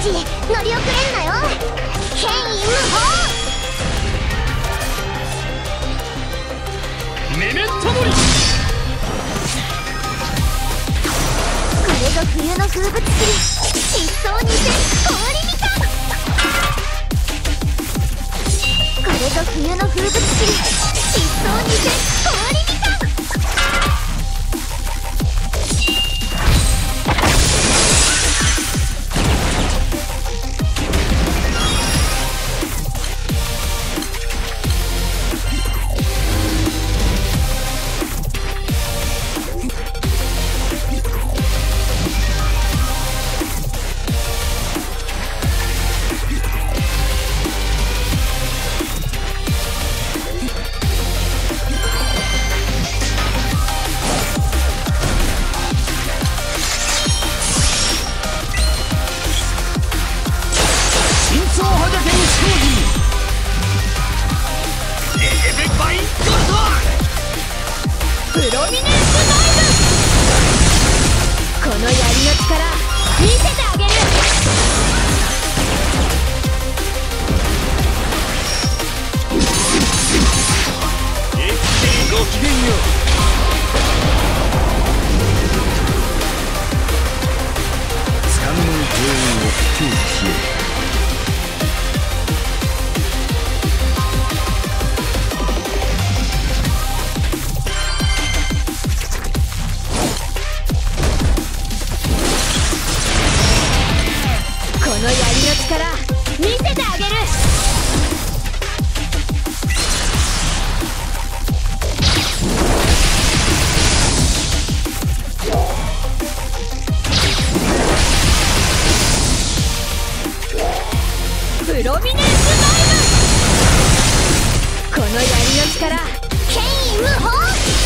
ち乗り遅れんなよ。剣意無法。 メメントモリ。 これぞ冬の風物詩、疾走にせ氷みかん。これぞ冬の風物詩、疾走にせ氷みかん。プロミネンスダイブ。この槍の力見せてあげる。 ごきげんよう。つかの間の平穏を享受しよう。 この槍の力見せてあげる。プロミネンスダイブ。この槍の力剣意無法。